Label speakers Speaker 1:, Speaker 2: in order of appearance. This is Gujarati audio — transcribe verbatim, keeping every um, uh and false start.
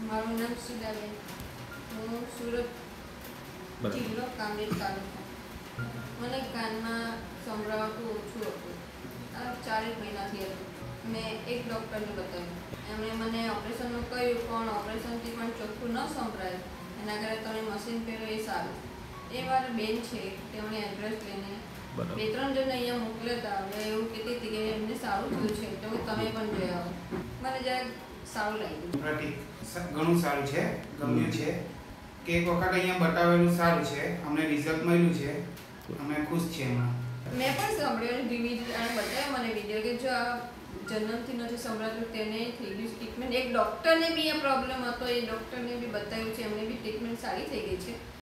Speaker 1: મારું નામ સુધાબેન, હું સુરત જિલ્લો કામરેજ તાલુકો. મને કાનમાં સંભળાવતું ઓછું હતું. આ ચારેક મહિનાથી હતું. મેં એક ડૉક્ટરને બતાવ્યું. એમણે મને ઓપરેશનનું કહ્યું, પણ ઓપરેશનથી પણ ચોખ્ખું ન સંભળાય. એના કરતાં તમે મશીન પહેરો એ સારું. એ મારા બેન છે, તેમણે એડ્રેસ લઈને બે ત્રણ જણ અહીંયા મોકલ્યા હતા. હવે એવું કહેતી હતી કે એમને સારું થયું છે, તો તમે પણ જોઈ આવો. મને જરાક સારું લાગ્યું.
Speaker 2: પ્રતિક ઘણું સારું છે, ગમ્યું છે કે એક વખત અહીંયા બતાવેલું સારું છે, અમને રિઝલ્ટ મળ્યું છે, અમે ખુશ છીએ એમાં.
Speaker 1: મેં પણ સાંભળ્યું રિવ્યુ અને બતાવ્યો મને વિડીયો કે જો આ જન્મથી નથી સંભળાતું તેને થઈ ગયું ટ્રીટમેન્ટ. એક ડૉક્ટરને બી આ પ્રોબ્લેમ હતો, એ ડૉક્ટરને બી બતાવ્યું છે, એમને બી ટ્રીટમેન્ટ સારી થઈ ગઈ છે.